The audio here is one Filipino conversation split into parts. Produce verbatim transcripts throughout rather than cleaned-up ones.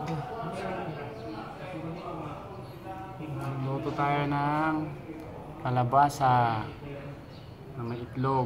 Luto tayo ng kalabasa na may itlog.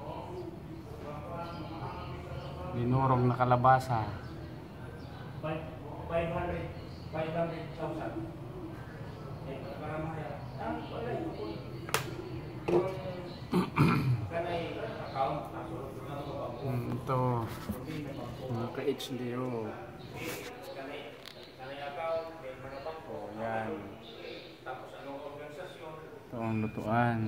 Dinurog na kalabasa. five hundred thousand. Hmm, ito mga ka-H D O. Oh, yan. Ito ang lutuan.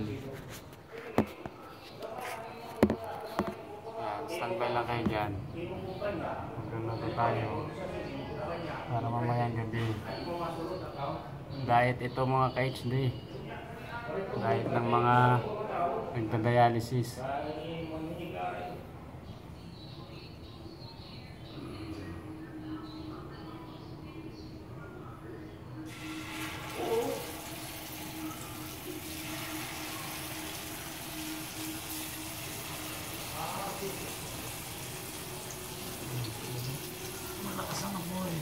Yan, standby lang kayo dyan. Magluto tayo para mamayang gabi. Diet ito mga ka-H D. Diet ng mga nagda-dialysis. Malakas ang amoy.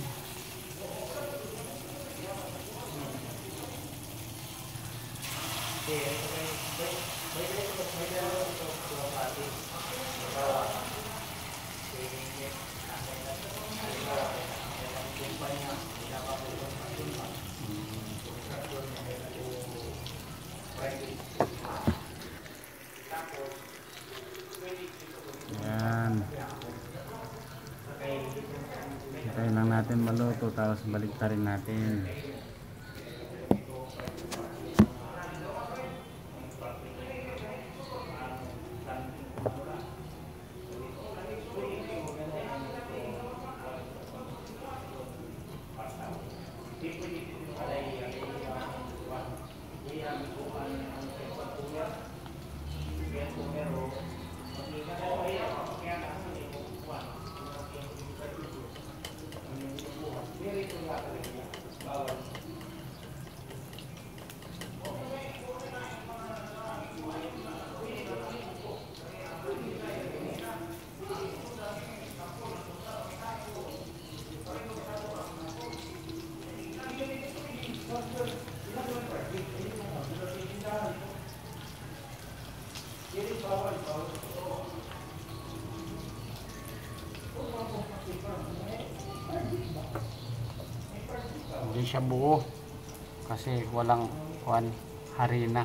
Yan. Hintayin lang natin maluto tapos balik ta rin natin. Hindi siya buo kasi walang kuan harina.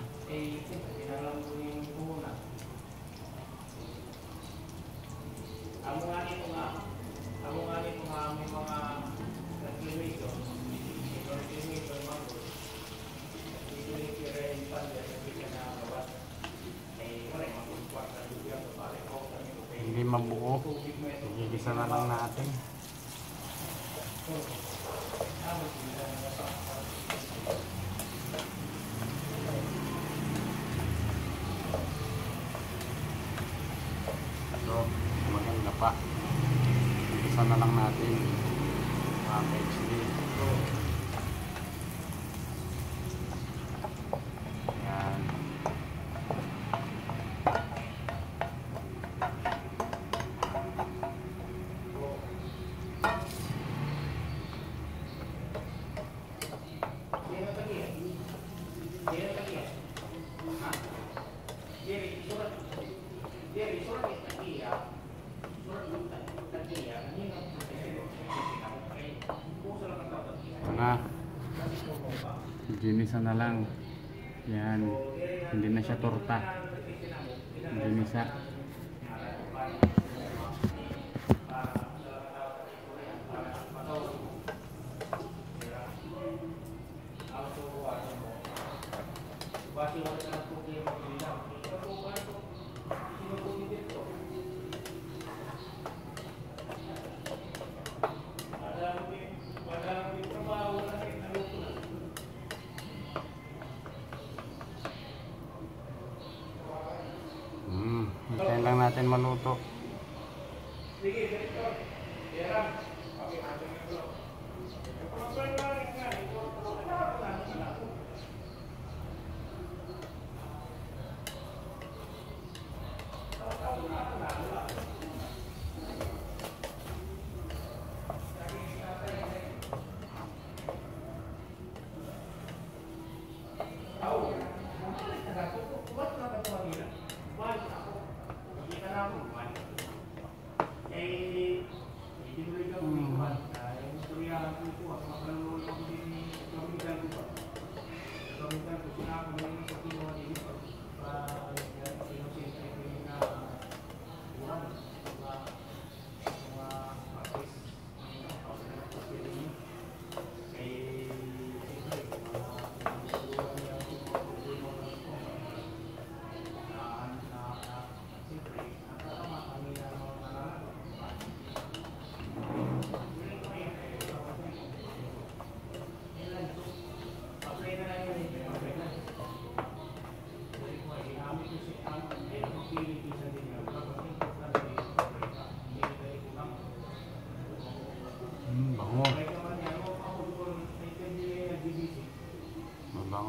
Hindi mabuo. Igisa na lang natin. Ito, maganda pa. Igisa na lang natin. Mga H D. Yan. Na ginisa na lang. Yan, hindi na siya torta, ginisa. Hintayin lang natin maluto.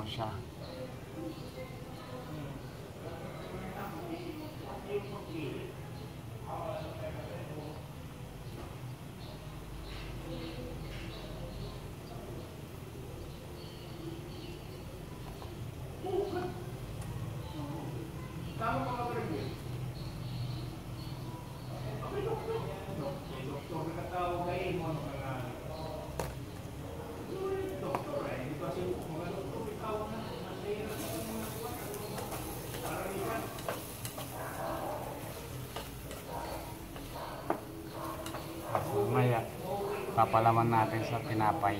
mo siya. Tama ka ba rin yun? Ako yung doktor. Doktor na katawag kayo mo. Ano ka nga? Doktor eh. Hindi kasi mga doktor itawag na. Masaya na sa mga kuwan. Parang ikan. Mamaya, papalaman natin sa tinapay.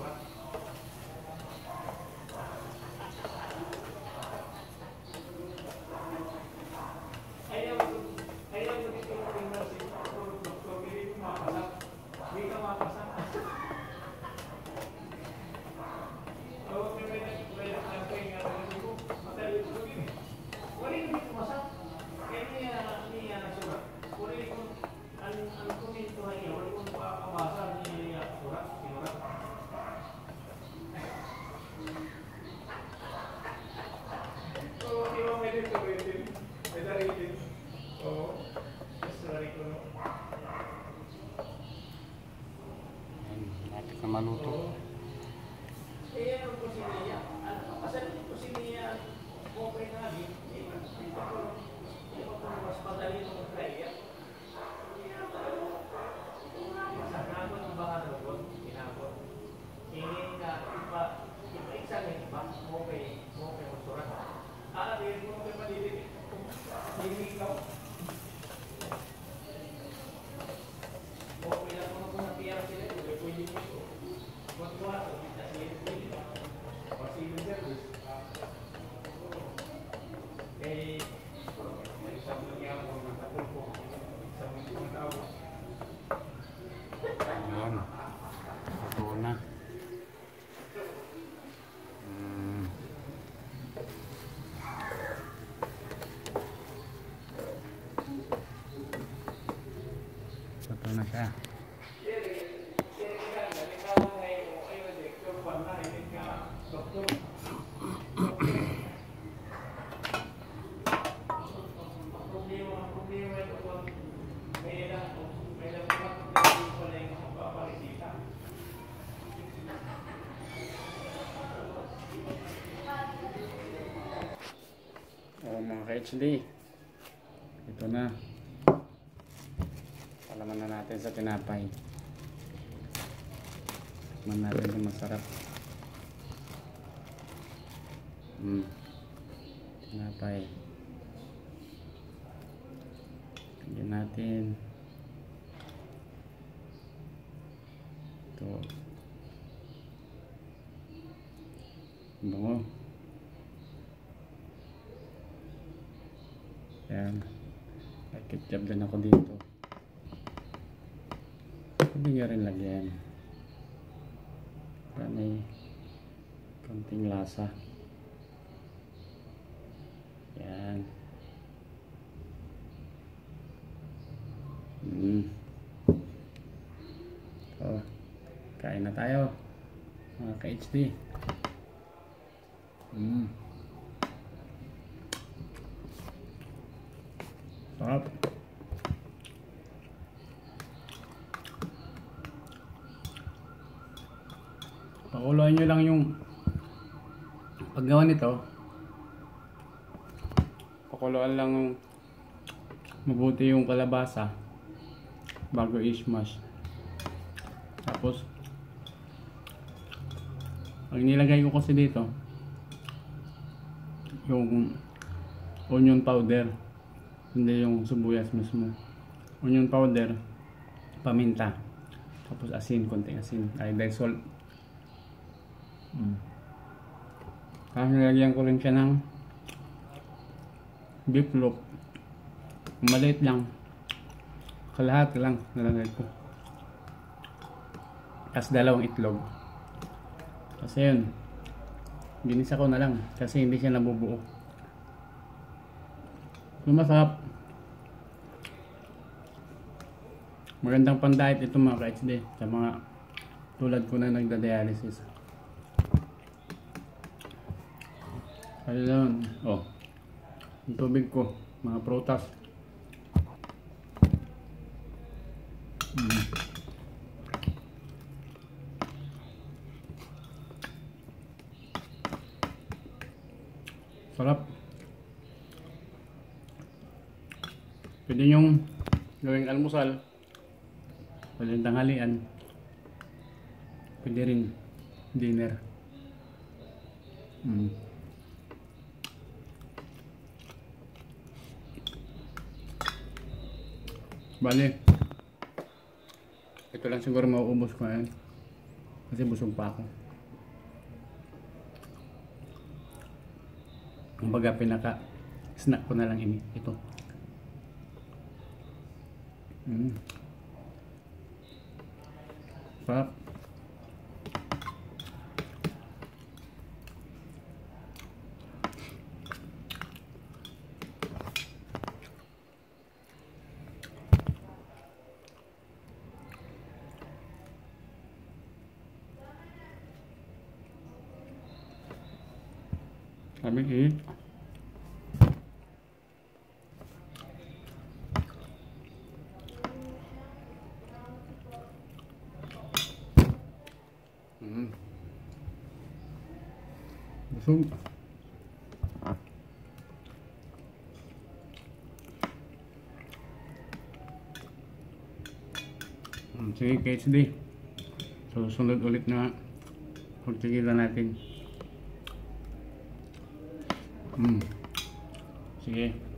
Na maluto. Eh, ano po si Nia? Ano? Kasi po si Nia, okay na rin. Eh, hindi pa po, hindi pa po mas madali ng kaya. Sa nabot ng baka doon, pinabot. Hingin na, iba, iba isa na iba, okay, okay, masurat. Ah, hindi mo okay malilit. Hingin ikaw. Okay lang mo kung napiyara sila, pwede mo ito. Kuat-kuat, kita sendiri sendiri. Pasti service. Eh, bisa melihat orang tak pun, bisa melihat tahu. Ayan. Ito na. Hmm. Ito na siya. Oh, mga ka-H D, ito na. Palaman na natin sa tinapay. Tikman natin kung masarap. Hmm. Tinapay. Tignan natin. Ito. Bango. Ayan. May ketchup din ako dito. Pwede nyo rin lagyan. Para may konting lasa. Ayan. Mm. So, kain na tayo. Mga ka-H D. Mm. Sarap. Pakuluan nyo lang yung paggawa nito. Pakuluan lang yung mabuti yung kalabasa bago i-smash. Tapos ang nilagay ko kasi dito yung onion powder, hindi yung sibuyas mismo. Onion powder, paminta, tapos asin, konting asin, iodized salt. Mm. Tapos nilagyan ko rin siya ng beef loaf. Maliit lang, kalahati lang nalagay ko. Tapos dalawang itlog. Kasi yun, ginisa ko na lang kasi hindi siya nabubuo. So, masarap. Magandang pang diet ito mga ka-H D sa mga tulad ko na nagda-dialysis. Ayun. Oh. Yung tubig ko. Mga prutas. Mm. Sarap. Pwede yung gawing almusal. Pwede yung tanghalian. Pwede rin dinner. Mm. Bale, ito lang siguro mauubos ko yan. Kasi busog pa ako. Kumbaga pinaka snack ko na lang ini. Ito. Mm. Sarap. Sabi eh. Mm. Busog. Mm, sige K H D. So sunod ulit na pagtigilan natin. Mm. Sige.